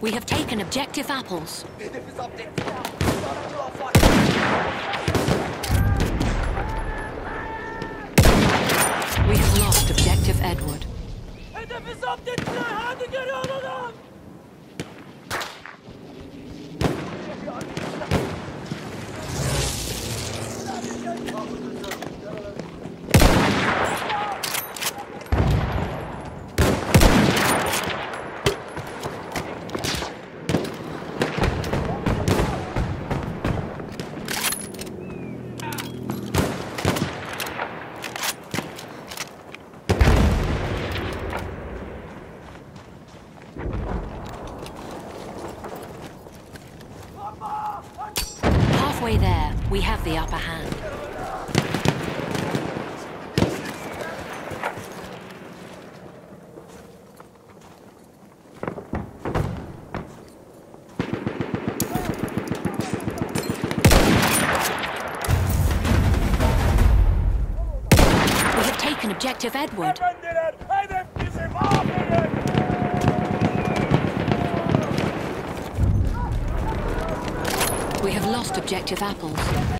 We have taken objective apples. We have lost objective Edward. Hedefi zapt ettiler. Hadi geri alalım. Halfway there, we have the upper hand. We have taken objective Edward. Efendiler, hedef bizim. Aferin. We have lost objective apples.